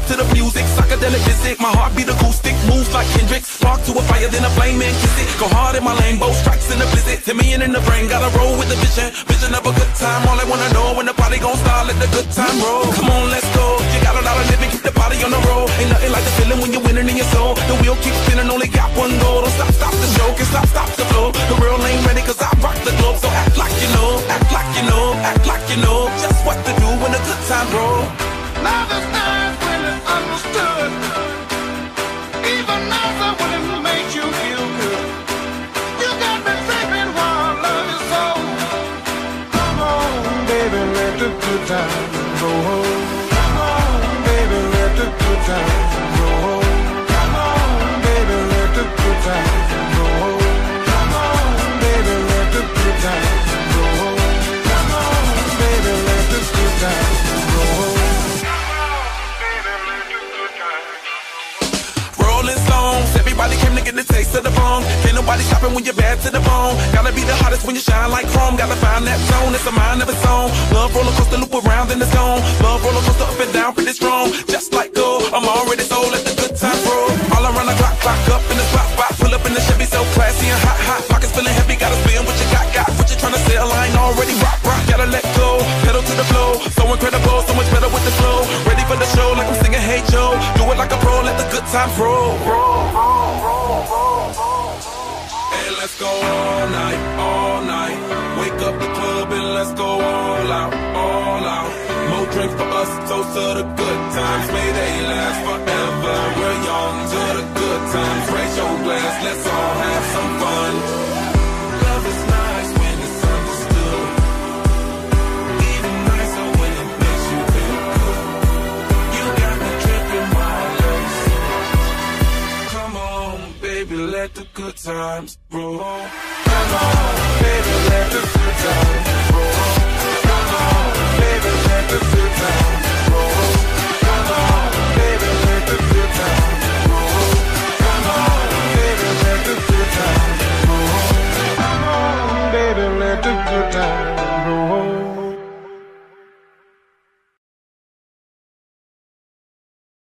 Bop to the music, psychedelic visit. My heartbeat acoustic, moves like Kendrick. Spark to a fire, then a flame and kiss it. Go hard in my lane, both strikes in the blizzard. Timmy in the brain, gotta roll with the vision. Vision of a good time, all I wanna know when the party gon' start, let the good time roll. Come on, let's go. You got a lot of living, keep the party on the road. Ain't nothing like the feeling when you're winning in your soul. The wheel keeps spinning, only got one goal. Don't stop, stop the show, can stop, stop the flow. The real ain't ready, cause I rock the globe. So act like you know, act like you know, act like you know just what to do when the good time roll. Now there's times when it's understood. Even nicer when it makes you feel good. You got me thinking while I love you so. Come on, baby, let the good times roll. Come on, baby, let the good times roll. Come on, baby, let the good times roll. Come on, baby, let the good times roll. Come on, baby, let the good times roll. Rolling Stones, everybody came to get the taste of the bone. Can't nobody stopping when you're bad to the bone. Gotta be the hottest when you shine like chrome. Gotta find that zone, it's a mind of its own. Love roller coaster, loop around in the zone. Love roller coaster up and down, pretty strong. Just like gold, I'm already sold, let the good time roll. All around the clock, clock up in the spot, spot. Pull up in the Chevy, so classy and hot, hot. Pockets feeling heavy, gotta spin what you got. What you tryna sell, I ain't already rock, rock. Gotta let go, pedal to the flow. So incredible, so much better with the flow. Ready for the show, like I'm singing Hey Joe. Do it like a pro, let the good times roll. Hey, let's go all night, all night. Wake up the club and let's go all out, all out. More drinks for us, toast to the good times. May they last forever. We're young to the good times. Raise your glass, let's all have some fun. Love is nice when it's understood. Even nicer when it makes you feel good. You got me tripping while I love you so. Come on, baby, let the good times roll. Come on, baby, let the good times roll. Come on, baby, let the good times roll. Come on, baby, let the good times roll. Come on, baby, let the good times roll. Come on, baby, let the good times